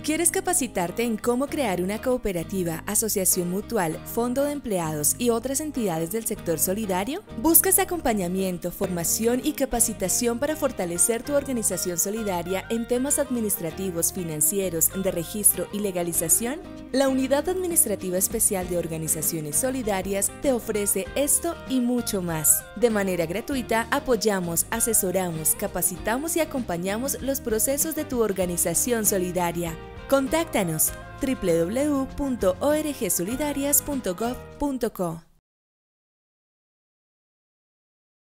¿Quieres capacitarte en cómo crear una cooperativa, asociación mutual, fondo de empleados y otras entidades del sector solidario? ¿Buscas acompañamiento, formación y capacitación para fortalecer tu organización solidaria en temas administrativos, financieros, de registro y legalización? La Unidad Administrativa Especial de Organizaciones Solidarias te ofrece esto y mucho más. De manera gratuita, apoyamos, asesoramos, capacitamos y acompañamos los procesos de tu organización solidaria. Contáctanos www.orgsolidarias.gov.co